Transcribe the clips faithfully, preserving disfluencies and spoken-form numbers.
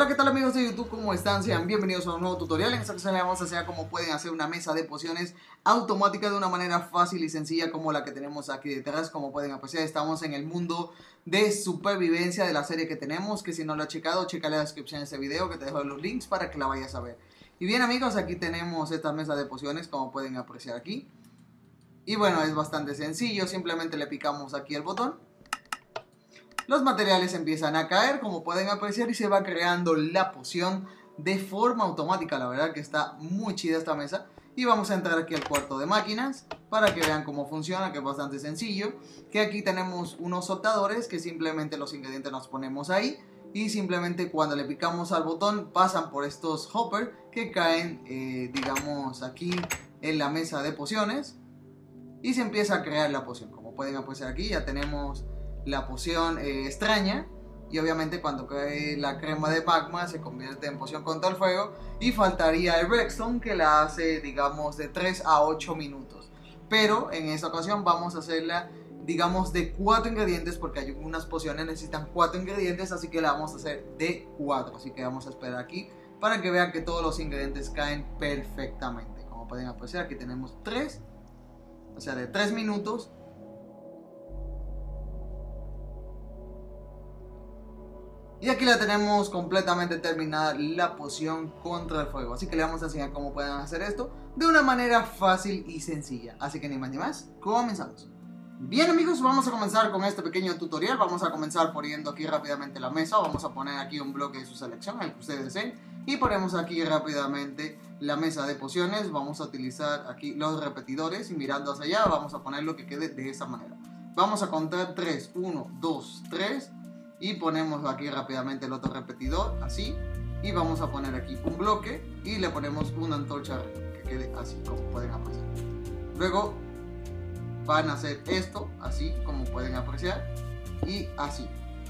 Hola, ¿qué tal amigos de YouTube? ¿Cómo están? Sean bienvenidos a un nuevo tutorial. En esta ocasión les vamos a enseñar cómo pueden hacer una mesa de pociones automática de una manera fácil y sencilla como la que tenemos aquí detrás. Como pueden apreciar, estamos en el mundo de supervivencia de la serie que tenemos, que si no lo has checado, checa la descripción de este video que te dejo los links para que la vayas a ver. Y bien amigos, aquí tenemos esta mesa de pociones como pueden apreciar aquí. Y bueno, es bastante sencillo, simplemente le picamos aquí el botón. Los materiales empiezan a caer, como pueden apreciar, y se va creando la poción de forma automática. La verdad que está muy chida esta mesa. Y vamos a entrar aquí al cuarto de máquinas para que vean cómo funciona, que es bastante sencillo. Que aquí tenemos unos soltadores que simplemente los ingredientes los ponemos ahí. Y simplemente cuando le picamos al botón pasan por estos hoppers que caen, eh, digamos, aquí en la mesa de pociones. Y se empieza a crear la poción. Como pueden apreciar aquí ya tenemos la poción eh, extraña, y obviamente cuando cae la crema de magma se convierte en poción contra el fuego, y faltaría el redstone que la hace, digamos, de tres a ocho minutos, pero en esta ocasión vamos a hacerla, digamos, de cuatro ingredientes, porque hay unas pociones necesitan cuatro ingredientes, así que la vamos a hacer de cuatro, así que vamos a esperar aquí para que vean que todos los ingredientes caen perfectamente. Como pueden apreciar, aquí tenemos tres, o sea, de tres minutos. Y aquí la tenemos completamente terminada, la poción contra el fuego. Así que le vamos a enseñar cómo pueden hacer esto de una manera fácil y sencilla. Así que ni más ni más, comenzamos. Bien amigos, vamos a comenzar con este pequeño tutorial. Vamos a comenzar poniendo aquí rápidamente la mesa. Vamos a poner aquí un bloque de su selección, el que ustedes deseen. Y ponemos aquí rápidamente la mesa de pociones. Vamos a utilizar aquí los repetidores y mirando hacia allá vamos a ponerlo que quede de esa manera. Vamos a contar tres, uno, dos, tres. Y ponemos aquí rápidamente el otro repetidor, así. Y vamos a poner aquí un bloque y le ponemos una antorcha que quede así, como pueden apreciar. Luego van a hacer esto, así, como pueden apreciar. Y así.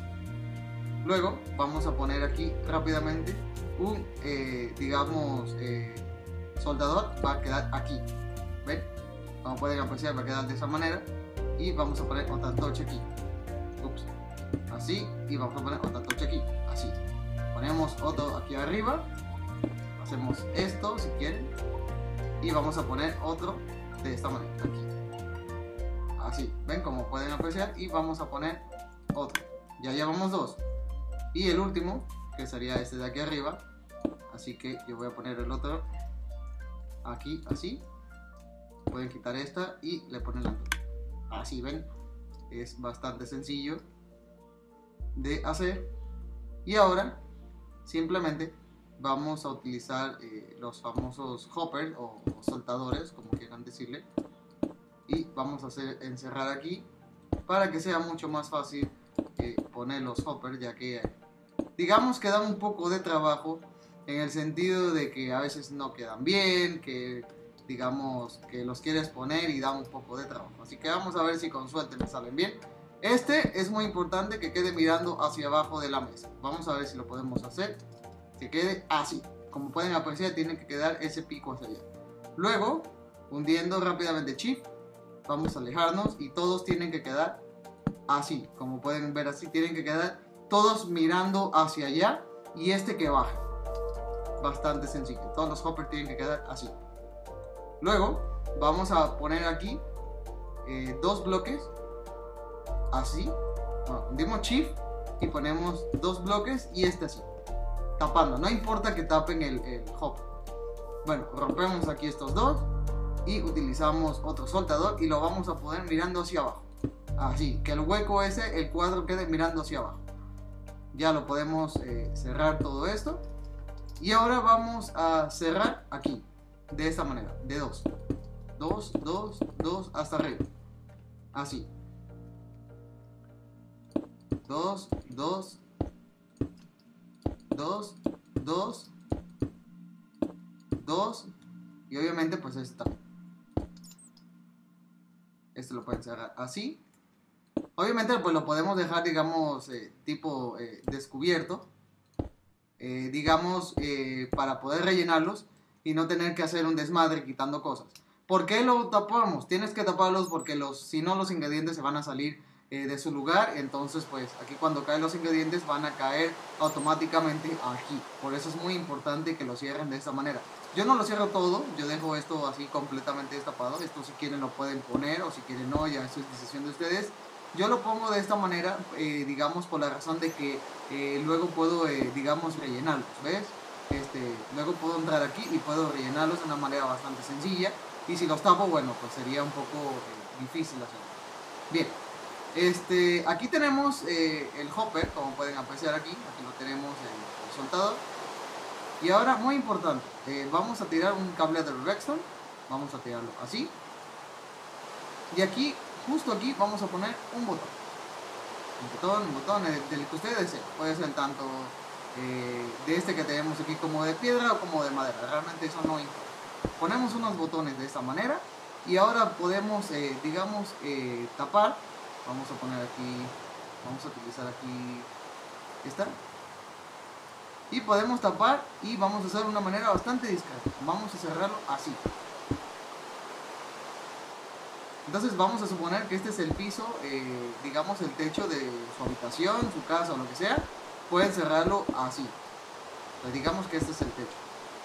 Luego vamos a poner aquí rápidamente un, eh, digamos, eh, soldador. Va a quedar aquí. ¿Ven? Como pueden apreciar, va a quedar de esa manera. Y vamos a poner otra antorcha aquí. Ups. Así, y vamos a poner otra antorcha aquí, así. Ponemos otro aquí arriba, hacemos esto si quieren, y vamos a poner otro de esta manera, aquí. Así, ven como pueden apreciar, y vamos a poner otro. Ya llevamos dos. Y el último, que sería este de aquí arriba, así que yo voy a poner el otro aquí, así. Pueden quitar esta y le ponen la antorcha. Así, ven, es bastante sencillo de hacer. Y ahora simplemente vamos a utilizar eh, los famosos hoppers o, o soltadores, como quieran decirle, y vamos a hacer encerrar aquí para que sea mucho más fácil eh, poner los hoppers, ya que eh, digamos que dan un poco de trabajo en el sentido de que a veces no quedan bien, que digamos que los quieres poner y dan un poco de trabajo, así que vamos a ver si con suerte me salen bien. Este es muy importante que quede mirando hacia abajo de la mesa. Vamos a ver si lo podemos hacer. Que quede así. Como pueden apreciar, tiene que quedar ese pico hacia allá. Luego, hundiendo rápidamente Shift, vamos a alejarnos y todos tienen que quedar así. Como pueden ver así, tienen que quedar todos mirando hacia allá y este que baja. Bastante sencillo. Todos los hoppers tienen que quedar así. Luego, vamos a poner aquí eh, dos bloques. Así, bueno, hundimos Shift y ponemos dos bloques y este así, tapando, no importa que tapen el, el hop. Bueno, rompemos aquí estos dos y utilizamos otro soltador y lo vamos a poner mirando hacia abajo, así, que el hueco ese, el cuadro quede mirando hacia abajo. Ya lo podemos eh, cerrar todo esto. Y ahora vamos a cerrar aquí, de esta manera, de dos, dos, dos, dos, hasta arriba, así. Dos, dos, dos, dos, dos, y obviamente pues esta. Este lo pueden cerrar así. Obviamente pues lo podemos dejar, digamos, eh, tipo eh, descubierto, eh, digamos, eh, para poder rellenarlos y no tener que hacer un desmadre quitando cosas. ¿Por qué lo tapamos? Tienes que taparlos porque los, si no los ingredientes se van a salir eh, de su lugar. Entonces pues aquí cuando caen los ingredientes van a caer automáticamente aquí. Por eso es muy importante que lo cierren de esta manera. Yo no lo cierro todo, yo dejo esto así completamente destapado. Esto si quieren lo pueden poner, o si quieren no, ya eso es decisión de ustedes. Yo lo pongo de esta manera, eh, digamos por la razón de que eh, luego puedo, eh, digamos, rellenarlos, ¿ves? Este, luego puedo entrar aquí y puedo rellenarlos de una manera bastante sencilla. Y si los tapo, bueno, pues sería un poco eh, difícil hacerlo. Bien, este, aquí tenemos eh, el hopper, como pueden apreciar aquí. Aquí lo tenemos el, el soltador. Y ahora, muy importante, eh, vamos a tirar un cable de redstone. Vamos a tirarlo así. Y aquí, justo aquí, vamos a poner un botón. Un botón, un botón del, del que ustedes deseen. Puede ser tanto eh, de este que tenemos aquí como de piedra o como de madera. Realmente eso no importa. Ponemos unos botones de esta manera. Y ahora podemos, eh, digamos, eh, tapar. Vamos a poner aquí, vamos a utilizar aquí esta. Y podemos tapar y vamos a hacer de una manera bastante discreta. Vamos a cerrarlo así. Entonces vamos a suponer que este es el piso, eh, digamos el techo de su habitación, su casa o lo que sea. Pueden cerrarlo así. Pues digamos que este es el techo.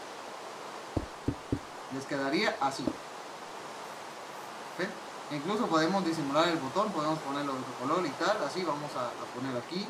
Les quedaría así. ¿Ven? Incluso podemos disimular el botón, podemos ponerlo de otro color y tal. Así vamos a, a poner aquí.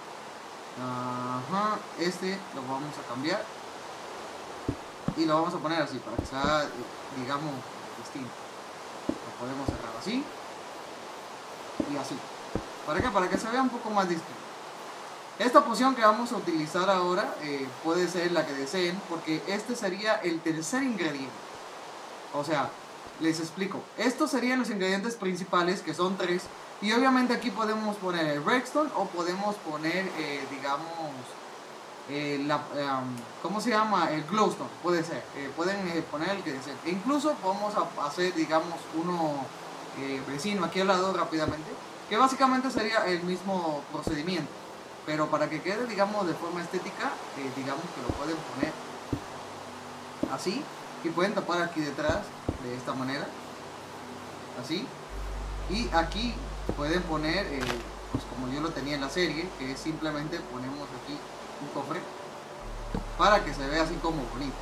Ajá, este lo vamos a cambiar y lo vamos a poner así para que sea, digamos, distinto. Lo podemos cerrar así y así. ¿Para qué? Para que se vea un poco más distinto. Esta poción que vamos a utilizar ahora eh, puede ser la que deseen, porque este sería el tercer ingrediente. O sea, les explico. Estos serían los ingredientes principales, que son tres. Y obviamente aquí podemos poner el redstone o podemos poner, eh, digamos, eh, la, um, ¿cómo se llama? El glowstone, puede ser. Eh, pueden eh, poner el que deseen. E incluso podemos hacer, digamos, uno eh, vecino aquí al lado rápidamente, que básicamente sería el mismo procedimiento. Pero para que quede, digamos, de forma estética, eh, digamos que lo pueden poner así. Y pueden tapar aquí detrás de esta manera. Así. Y aquí pueden poner, eh, pues como yo lo tenía en la serie, que es simplemente ponemos aquí un cofre para que se vea así como bonito.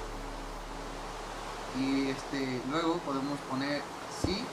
Y este luego podemos poner así.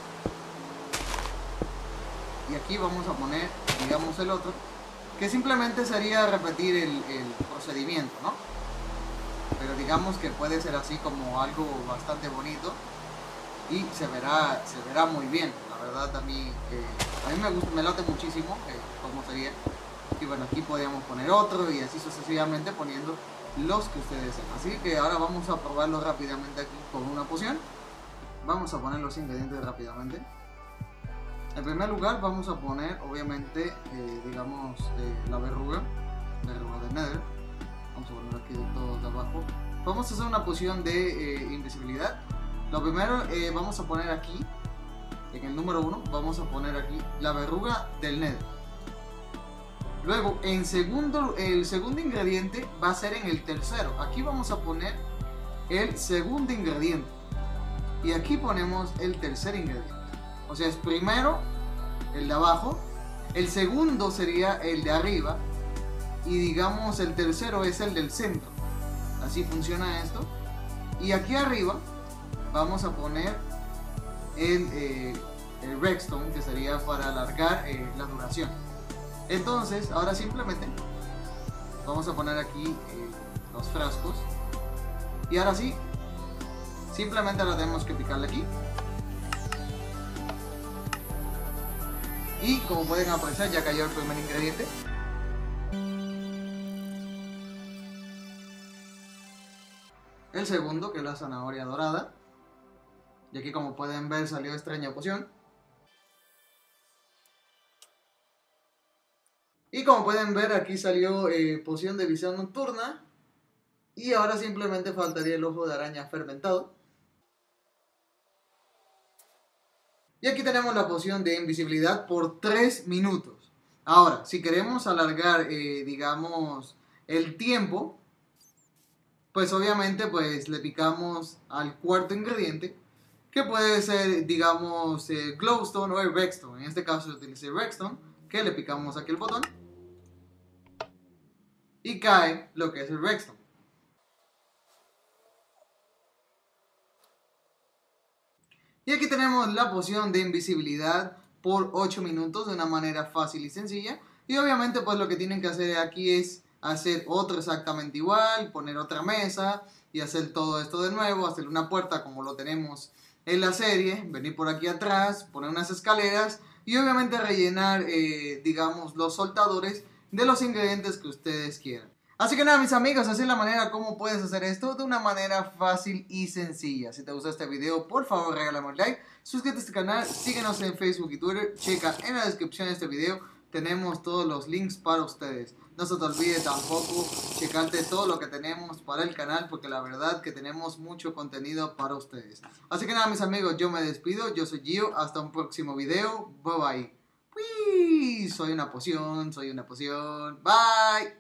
Y aquí vamos a poner, digamos, el otro, que simplemente sería repetir el, el procedimiento, ¿no? Pero digamos que puede ser así como algo bastante bonito y se verá, se verá muy bien. La verdad a mí, eh, a mí me gusta, me late muchísimo eh, cómo sería. Y bueno, aquí podríamos poner otro y así sucesivamente poniendo los que ustedes deseen. Así que ahora vamos a probarlo rápidamente aquí con una poción. Vamos a poner los ingredientes rápidamente. En primer lugar vamos a poner obviamente, eh, digamos, eh, la verruga, la verruga de Nether. Vamos a poner aquí de todo de abajo. Vamos a hacer una poción de eh, invisibilidad. Lo primero, eh, vamos a poner aquí, en el número uno, vamos a poner aquí la verruga del Nether. Luego, en segundo, el segundo ingrediente va a ser en el tercero. Aquí vamos a poner el segundo ingrediente. Y aquí ponemos el tercer ingrediente. O sea, es primero el de abajo, el segundo sería el de arriba, y digamos el tercero es el del centro. Así funciona esto. Y aquí arriba vamos a poner el, eh, el redstone, que sería para alargar eh, la duración. Entonces ahora simplemente vamos a poner aquí eh, los frascos. Y ahora sí, simplemente ahora tenemos que picarle aquí. Y como pueden apreciar, ya cayó el primer ingrediente. El segundo, que es la zanahoria dorada. Y aquí, como pueden ver, salió extraña poción. Y como pueden ver, aquí salió eh, poción de visión nocturna. Y ahora simplemente faltaría el ojo de araña fermentado. Y aquí tenemos la poción de invisibilidad por tres minutos. Ahora, si queremos alargar, eh, digamos, el tiempo, pues obviamente pues le picamos al cuarto ingrediente, que puede ser, digamos, eh, glowstone o el redstone. En este caso utilicé redstone. que le picamos aquí el botón y cae lo que es el redstone. Y aquí tenemos la poción de invisibilidad por ocho minutos de una manera fácil y sencilla. Y obviamente pues lo que tienen que hacer aquí es hacer otro exactamente igual, poner otra mesa y hacer todo esto de nuevo, hacer una puerta como lo tenemos en la serie, venir por aquí atrás, poner unas escaleras y obviamente rellenar, eh, digamos, los soltadores de los ingredientes que ustedes quieran. Así que nada, mis amigos, así es la manera como puedes hacer esto de una manera fácil y sencilla. Si te gustó este video, por favor regálame un like, suscríbete a este canal, síguenos en Facebook y Twitter, checa en la descripción de este video, tenemos todos los links para ustedes. No se te olvide tampoco checarte todo lo que tenemos para el canal, porque la verdad que tenemos mucho contenido para ustedes. Así que nada, mis amigos, yo me despido, yo soy Gio, hasta un próximo video, bye bye. Uy, soy una poción, soy una poción, bye.